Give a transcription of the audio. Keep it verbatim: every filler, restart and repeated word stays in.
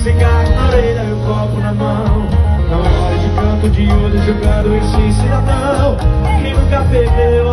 cigarro na orelha e o copo na mão. Na hora de canto de olho jogando esse cidadão. Quem nunca perdeu